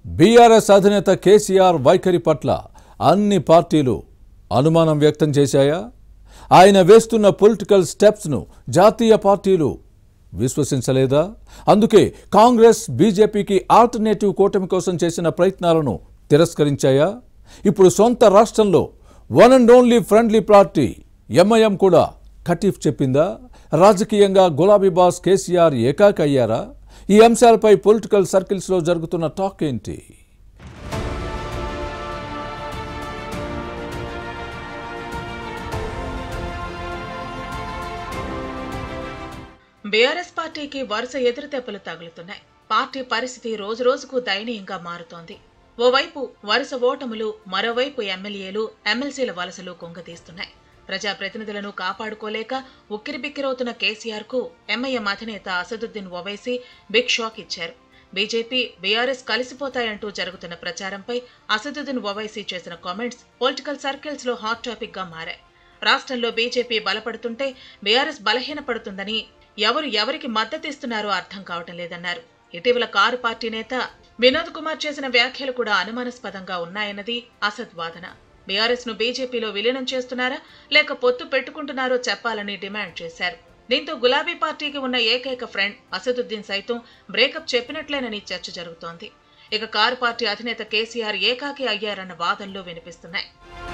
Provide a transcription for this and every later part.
BRS అధినేత కేసీఆర్ వైఖరి పట్ల అన్ని పార్టీలు అనుమానం వ్యక్తం చేశాయా? ఆయన వేస్తున్న పొలిటికల్ స్టెప్స్ను జాతీయ పార్టీలు విశ్వసించలేదా? అందుకే కాంగ్రెస్ బీజేపీకి ఆల్టర్నేటివ్ కూటమి కోసం చేసిన ప్రయత్నాలను తిరస్కరించాయా? ఇప్పుడు సొంత రాష్ట్రంలో one and only friendly party MIM కూడా కటీఫ్ చెప్పిందా? రాజకీయంగా గులాబీ బాస్ కేసీఆర్ ఏకాకి అయ్యారా? ఈ అంశాలపై పొలిటికల్ సర్కిల్స్లో జరుగుతున్న టాక్ ఏంటి? బీఆర్ఎస్ పార్టీకి వరుస ఎదురుదెబ్బలు తగులుతున్నాయి. పార్టీ పరిస్థితి రోజు రోజుకు దయనీయంగా మారుతోంది. ఓవైపు వరుస ఓటములు, మరోవైపు ఎమ్మెల్యేలు, ఎమ్మెల్సీల వలసలు కుంగతీస్తున్నాయి. ప్రజాప్రతినిధులను కాపాడుకోలేక ఉక్కిరిబిక్కిరవుతున్న కేసీఆర్ కు ఎంఐఎం అధినేత అసదుద్దీన్ ఓవైసీ బిగ్ షాక్ ఇచ్చారు. బీజేపీ, బీఆర్ఎస్ కలిసిపోతాయంటూ జరుగుతున్న ప్రచారంపై అసదుద్దీన్ ఓవైసీ చేసిన కామెంట్స్ పొలిటికల్ సర్కిల్స్ లో హాట్ టాపిక్ గా మారాయి. రాష్ట్రంలో బీజేపీ బలపడుతుంటే బీఆర్ఎస్ బలహీనపడుతుందని ఎవరికి మద్దతిస్తున్నారో అర్థం కావటం లేదన్నారు. ఇటీవల కారు పార్టీ నేత వినోద్ కుమార్ చేసిన వ్యాఖ్యలు కూడా అనుమానాస్పదంగా ఉన్నాయన్నది అసద్ వాదన. బీఆర్ఎస్ ను బీజేపీలో విలీనం చేస్తున్నారా లేక పొత్తు పెట్టుకుంటున్నారో చెప్పాలని డిమాండ్ చేశారు. దీంతో గులాబీ పార్టీకి ఉన్న ఏకైక ఫ్రెండ్ అసదుద్దీన్ సైతం బ్రేకప్ చెప్పినట్లేనని చర్చ జరుగుతోంది. ఇక కారు పార్టీ అధినేత కేసీఆర్ ఏకాకి అయ్యారన్న వాదనలు వినిపిస్తున్నాయి.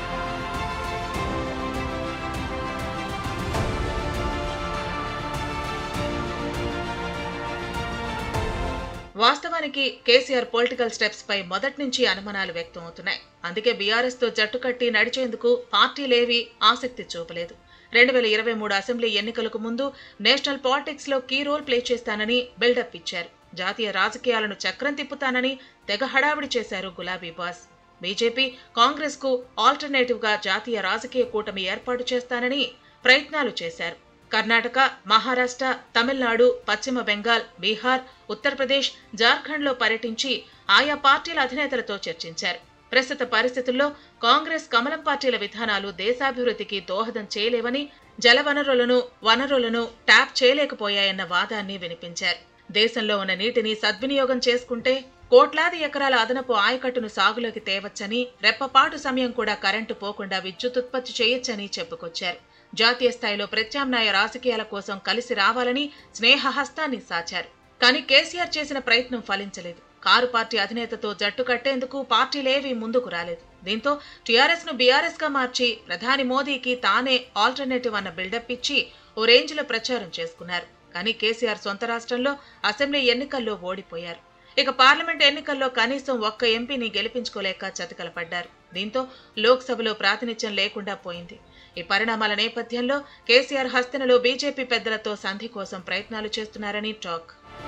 వాస్తవానికి కేసీఆర్ పొలిటికల్ స్టెప్స్ పై మొదటి నుంచి అనుమానాలు వ్యక్తం అవుతున్నాయి. అందుకే బీఆర్ఎస్ తో జట్టు కట్టి నడిచేందుకు పార్టీలేవీ ఆసక్తి చూపలేదు. 2023 అసెంబ్లీ ఎన్నికలకు ముందు నేషనల్ పాలిటిక్స్ లో కీ రోల్ ప్లే చేస్తానని బిల్డప్ ఇచ్చారు. జాతీయ రాజకీయాలను చక్రం తిప్పుతానని తెగ హడావిడి చేశారు గులాబీ బాస్. బీజేపీ, కాంగ్రెస్ కు ఆల్టర్నేటివ్ గా జాతీయ రాజకీయ కూటమి ఏర్పాటు చేస్తానని ప్రయత్నాలు చేశారు. కర్ణాటక, మహారాష్ట్ర, తమిళనాడు, పశ్చిమ బెంగాల్, బీహార్, ఉత్తరప్రదేశ్, జార్ఖండ్ లో పర్యటించి ఆయా పార్టీల అధినేతలతో చర్చించారు. ప్రస్తుత పరిస్థితుల్లో కాంగ్రెస్, కమలం పార్టీల విధానాలు దేశాభివృద్ధికి దోహదం చేయలేవని, వనరులను ట్యాప్ చేయలేకపోయాయన్న వాదాన్ని వినిపించారు. దేశంలో ఉన్న నీటిని సద్వినియోగం చేసుకుంటే కోట్లాది ఎకరాల అదనపు ఆయకట్టును సాగులోకి తేవచ్చని, రెప్పపాటు సమయం కూడా కరెంటు పోకుండా విద్యుత్ ఉత్పత్తి చేయొచ్చని చెప్పుకొచ్చారు. జాతీయ స్థాయిలో ప్రత్యామ్నాయ రాజకీయాల కోసం కలిసి రావాలని స్నేహహస్తాన్ని సాచారు. కానీ కేసీఆర్ చేసిన ప్రయత్నం ఫలించలేదు. కారు పార్టీ అధినేతతో జట్టు కట్టేందుకు పార్టీలేవీ ముందుకు రాలేదు. దీంతో టీఆర్ఎస్ ను బీఆర్ఎస్ గా మార్చి ప్రధాని మోదీకి తానే ఆల్టర్నేటివ్ అన్న బిల్డప్ ఇచ్చి ఓ రేంజ్ లో ప్రచారం చేసుకున్నారు. కానీ కేసీఆర్ సొంత రాష్ట్రంలో అసెంబ్లీ ఎన్నికల్లో ఓడిపోయారు. ఇక పార్లమెంట్ ఎన్నికల్లో కనీసం ఒక్క ఎంపీని గెలిపించుకోలేక చతికిల పడ్డారు. దీంతో లోక్సభలో ప్రాతినిధ్యం లేకుండా పోయింది. ఈ పరిణామాల నేపథ్యంలో కేసీఆర్ హస్తినలో బీజేపీ పెద్దలతో సంధి కోసం ప్రయత్నాలు చేస్తున్నారని టాక్.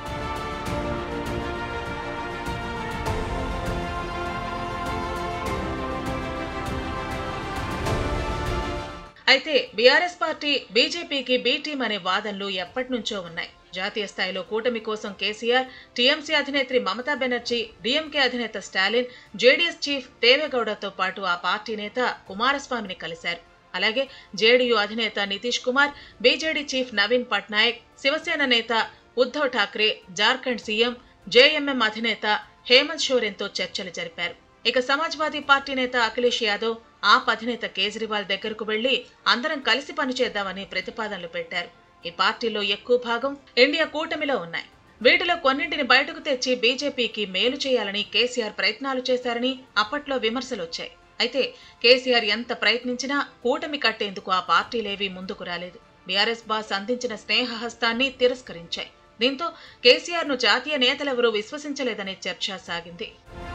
అయితే బీఆర్ఎస్ పార్టీ బీజేపీకి బి టీం అనే వాదనలు ఎప్పటి నుంచో ఉన్నాయి. జాతీయ స్థాయిలో కూటమి కోసం కేసీఆర్, టీఎంసీ అధినేత్రి మమతా బెనర్జీ, డీఎంకే అధినేత స్టాలిన్, జేడీఎస్ చీఫ్ దేవేగౌడతో పాటు ఆ పార్టీ నేత కుమారస్వామిని కలిశారు. అలాగే జేడీయూ అధినేత నితీష్ కుమార్, బీజేడీ చీఫ్ నవీన్ పట్నాయక్, శివసేన నేత ఉద్ధవ్ ఠాక్రే, జార్ఖండ్ సీఎం, జేఎంఎం అధినేత హేమంత్ సోరెన్తో చర్చలు జరిపారు. ఇక సమాజ్వాదీ పార్టీ నేత అఖిలేష్ యాదవ్, ఆప్ అధినేత కేజ్రీవాల్ దగ్గరకు వెళ్లి అందరం కలిసి పనిచేద్దామని ప్రతిపాదనలు పెట్టారు. ఈ పార్టీలో ఎక్కువ భాగం ఇండియా కూటమిలో ఉన్నాయి. వీటిలో కొన్నింటిని బయటకు తెచ్చి బీజేపీకి మేలు చేయాలని కేసీఆర్ ప్రయత్నాలు చేశారని అప్పట్లో విమర్శలొచ్చాయి. అయితే కేసీఆర్ ఎంత ప్రయత్నించినా కూటమి కట్టేందుకు ఆ పార్టీలేవీ ముందుకు రాలేదు. బీఆర్ఎస్ బాస్ అందించిన స్నేహహస్తాన్ని తిరస్కరించాయి. దీంతో కేసీఆర్ ను జాతీయ నేతలెవరూ విశ్వసించలేదనే చర్చ సాగింది.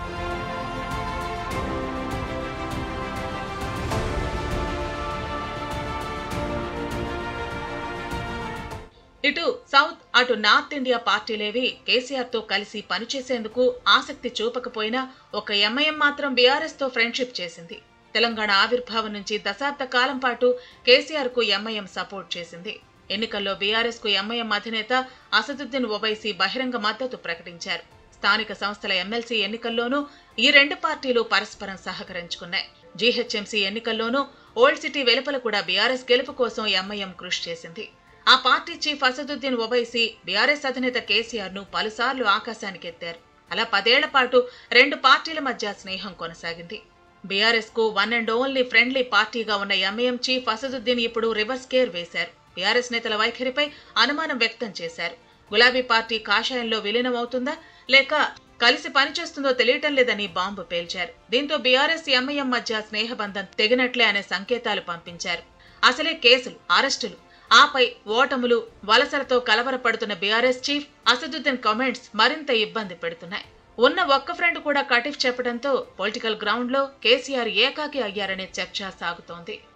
ఇటు సౌత్, అటు నార్త్ ఇండియా పార్టీలేవి కేసీఆర్ తో కలిసి పనిచేసేందుకు ఆసక్తి చూపకపోయినా ఒక ఎంఐఎం మాత్రం బీఆర్ఎస్ తో ఫ్రెండ్షిప్ చేసింది. తెలంగాణ ఆవిర్భావం నుంచి దశాబ్ద కాలం పాటు కేసీఆర్ కు ఎంఐఎం సపోర్ట్ చేసింది. ఎన్నికల్లో బీఆర్ఎస్ కు ఎంఐఎం అధినేత అసదుద్దీన్ ఓవైసీ బహిరంగ మద్దతు ప్రకటించారు. స్థానిక సంస్థల ఎమ్మెల్సీ ఎన్నికల్లోనూ ఈ రెండు పార్టీలు పరస్పరం సహకరించుకున్నాయి. జీహెచ్ఎంసీ ఎన్నికల్లోనూ ఓల్డ్ సిటీ వెలుపల కూడా బీఆర్ఎస్ గెలుపు కోసం ఎంఐఎం కృషి చేసింది. ఆ పార్టీ చీఫ్ అసదుద్దీన్ ఓవైసీ బీఆర్ఎస్ అధినేత కేసీఆర్ ను పలుసార్లు ఆకాశానికెత్తారు. అలా 10 ఏళ్ల పాటు రెండు పార్టీల మధ్య స్నేహం కొనసాగింది. బీఆర్ఎస్ కు వన్ అండ్ ఓన్లీ ఫ్రెండ్లీ పార్టీగా ఉన్న ఎంఐఎం చీఫ్ అసదుద్దీన్ ఇప్పుడు రివర్స్ గేర్ వేశారు. బీఆర్ఎస్ నేతల వైఖరిపై అనుమానం వ్యక్తం చేశారు. గులాబీ పార్టీ కాషాయంలో విలీనం అవుతుందా లేక కలిసి పనిచేస్తుందో తెలియటం లేదని బాంబు పేల్చారు. దీంతో బీఆర్ఎస్ ఎంఐఎం మధ్య స్నేహబంధం తెగినట్లే అనే సంకేతాలు పంపించారు. అసలే కేసులు, అరెస్టులు, ఆపై ఓటములు, వలసలతో కలవరపడుతున్న బీఆర్ఎస్ చీఫ్ అసదుద్దీన్ కామెంట్స్ మరింత ఇబ్బంది పెడుతున్నాయి. ఉన్న ఒక్క ఫ్రెండ్ కూడా కటిఫ్ చెప్పడంతో పొలిటికల్ గ్రౌండ్ లో కేసీఆర్ ఏకాకి అయ్యారనే చర్చ సాగుతోంది.